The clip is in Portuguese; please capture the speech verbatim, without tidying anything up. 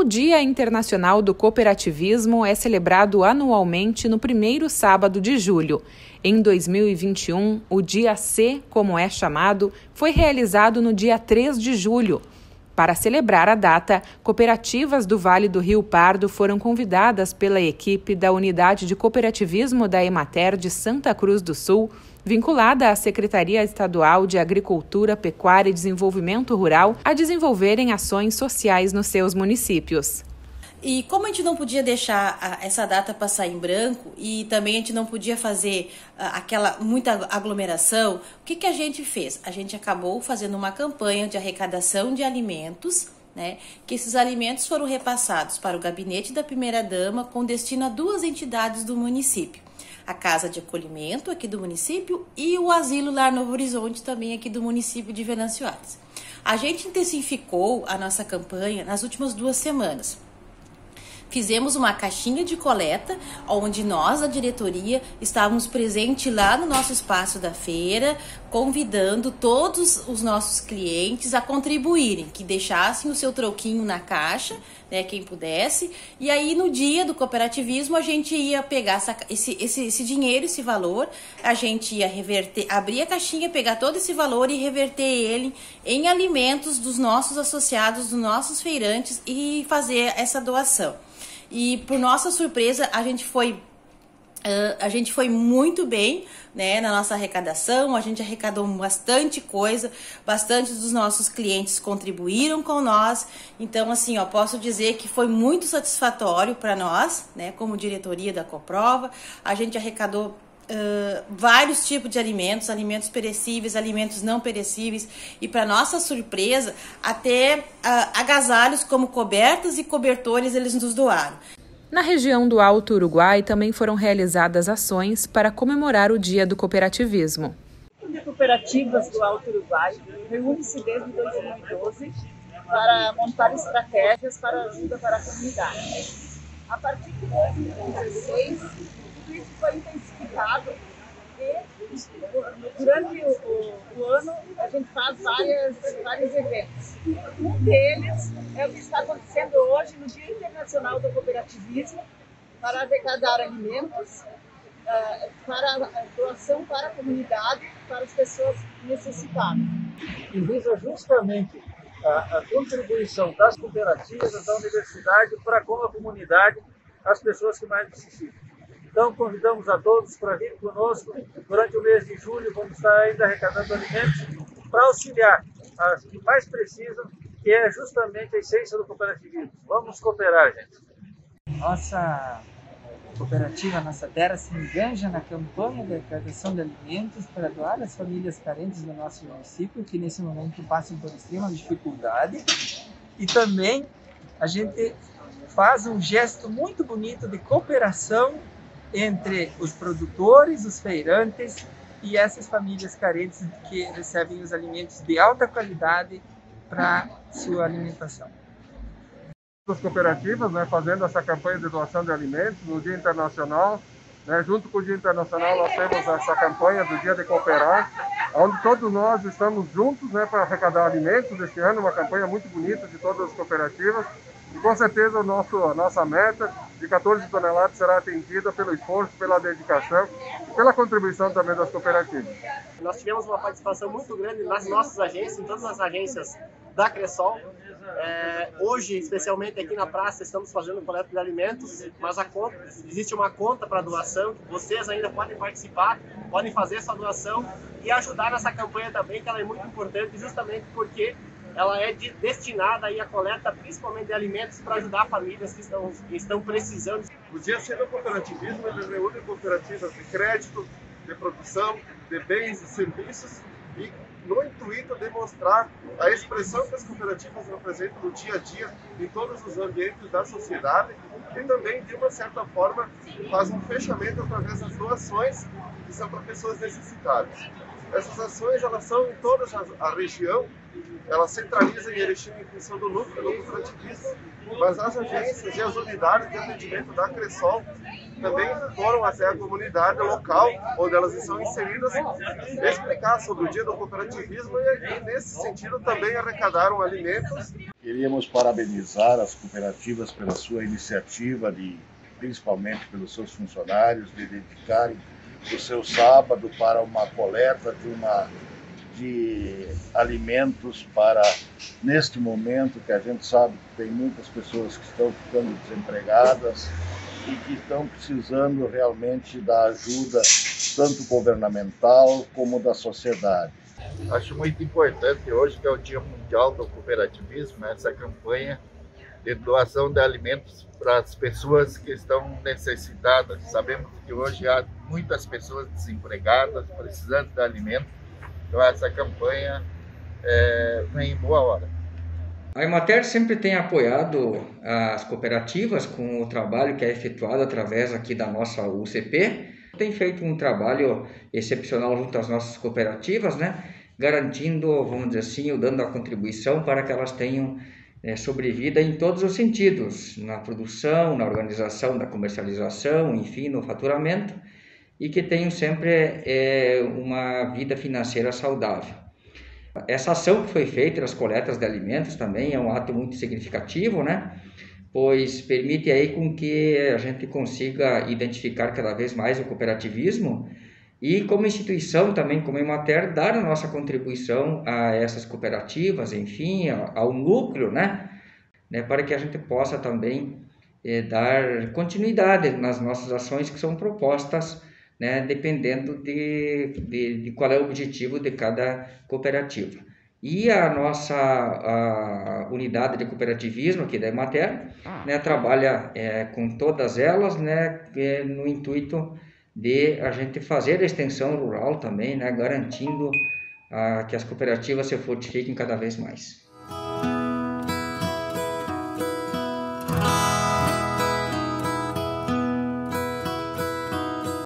Dia Internacional do Cooperativismo é celebrado anualmente no primeiro sábado de julho. Em dois mil e vinte e um, o Dia C, como é chamado, foi realizado no dia três de julho. Para celebrar a data, cooperativas do Vale do Rio Pardo foram convidadas pela equipe da Unidade de Cooperativismo da Emater de Santa Cruz do Sul, vinculada à Secretaria Estadual de Agricultura, Pecuária e Desenvolvimento Rural, a desenvolverem ações sociais nos seus municípios. E como a gente não podia deixar a, essa data passar em branco e também a gente não podia fazer a, aquela muita aglomeração, o que, que a gente fez? A gente acabou fazendo uma campanha de arrecadação de alimentos, né? Que esses alimentos foram repassados para o gabinete da primeira-dama com destino a duas entidades do município. A Casa de Acolhimento aqui do município e o Asilo Lar Novo Horizonte também aqui do município de Venâncio Aires. A gente intensificou a nossa campanha nas últimas duas semanas. Fizemos uma caixinha de coleta, onde nós, a diretoria, estávamos presentes lá no nosso espaço da feira, convidando todos os nossos clientes a contribuírem, que deixassem o seu troquinho na caixa, né, quem pudesse, e aí no dia do cooperativismo a gente ia pegar essa, esse, esse, esse dinheiro, esse valor, a gente ia reverter, abrir a caixinha, pegar todo esse valor e reverter ele em alimentos dos nossos associados, dos nossos feirantes e fazer essa doação. E por nossa surpresa, a gente foi, uh, a gente foi muito bem, né, na nossa arrecadação, a gente arrecadou bastante coisa, bastante dos nossos clientes contribuíram com nós, então assim, ó, posso dizer que foi muito satisfatório para nós, né, como diretoria da Coprova. A gente arrecadou Uh, vários tipos de alimentos, alimentos perecíveis, alimentos não perecíveis e, para nossa surpresa, até uh, agasalhos como cobertas e cobertores eles nos doaram. Na região do Alto Uruguai também foram realizadas ações para comemorar o Dia do Cooperativismo. O de Cooperativas do Alto Uruguai reúne-se desde dois mil e doze para montar estratégias para ajuda para a comunidade. A partir de dois mil e dezesseis, isso foi intensificado e durante o, o, o ano a gente faz várias, vários eventos. Um deles é o que está acontecendo hoje no Dia Internacional do Cooperativismo para arrecadar alimentos, uh, para doação para a comunidade, para as pessoas necessitadas. E visa justamente a, a contribuição das cooperativas, da universidade para com a comunidade, as pessoas que mais necessitam. Então, convidamos a todos para vir conosco durante o mês de julho, vamos estar ainda arrecadando alimentos para auxiliar as que mais precisam, que é justamente a essência do cooperativismo. Vamos cooperar, gente. Nossa cooperativa, Nossa Terra, se enganja na campanha de arrecadação de alimentos para doar às famílias carentes do nosso município, que nesse momento passam por extrema dificuldade. E também a gente faz um gesto muito bonito de cooperação entre os produtores, os feirantes e essas famílias carentes que recebem os alimentos de alta qualidade para sua alimentação. As cooperativas, né, fazendo essa campanha de doação de alimentos no Dia Internacional, né, junto com o Dia Internacional nós temos essa campanha do Dia de Cooperar, onde todos nós estamos juntos, né, para arrecadar alimentos este ano, uma campanha muito bonita de todas as cooperativas. E com certeza o nosso, a nossa meta de quatorze toneladas será atendida pelo esforço, pela dedicação e pela contribuição também das cooperativas. Nós tivemos uma participação muito grande nas nossas agências, em todas as agências da Cressol. É, hoje, especialmente aqui na praça, estamos fazendo coleta de alimentos, mas a conta, existe uma conta para doação, que vocês ainda podem participar, podem fazer essa doação e ajudar nessa campanha também, que ela é muito importante justamente porque ela é de, destinada aí à coleta principalmente de alimentos para ajudar famílias que estão, que estão precisando. O Dia C do Cooperativismo ele reúne cooperativas de crédito, de produção, de bens e serviços e no intuito de mostrar a expressão que as cooperativas representam no dia a dia em todos os ambientes da sociedade e também, de uma certa forma, faz um fechamento através das doações que são para pessoas necessitadas. Essas ações elas são em toda a região, elas centralizam em Erechim em função do núcleo do cooperativismo, mas as agências e as unidades de atendimento da Cressol também foram até a comunidade local onde elas estão inseridas, explicar sobre o dia do cooperativismo e, e nesse sentido também arrecadaram alimentos. Queríamos parabenizar as cooperativas pela sua iniciativa, de, principalmente pelos seus funcionários, de dedicarem o seu sábado para uma coleta de, uma, de alimentos para, neste momento que a gente sabe que tem muitas pessoas que estão ficando desempregadas e que estão precisando realmente da ajuda tanto governamental como da sociedade. Acho muito importante hoje, que é o Dia Mundial do Cooperativismo, essa campanha de doação de alimentos para as pessoas que estão necessitadas. Sabemos que hoje há muitas pessoas desempregadas, precisando de alimento, então essa campanha é, vem em boa hora. A Emater sempre tem apoiado as cooperativas com o trabalho que é efetuado através aqui da nossa U C P. Tem feito um trabalho excepcional junto às nossas cooperativas, né? Garantindo, vamos dizer assim, dando a contribuição para que elas tenham é, sobrevida em todos os sentidos, na produção, na organização da comercialização, enfim, no faturamento, e que tenham sempre é, uma vida financeira saudável. Essa ação que foi feita das coletas de alimentos também é um ato muito significativo, né? Pois permite aí com que a gente consiga identificar cada vez mais o cooperativismo e, como instituição também, como Emater, dar a nossa contribuição a essas cooperativas, enfim, ao núcleo, né? né? Para que a gente possa também eh, dar continuidade nas nossas ações que são propostas, né? Dependendo de, de, de qual é o objetivo de cada cooperativa. E a nossa a unidade de cooperativismo aqui da Emater, né, trabalha é, com todas elas, né, é, no intuito de a gente fazer a extensão rural também, né, garantindo ah, que as cooperativas se fortifiquem cada vez mais.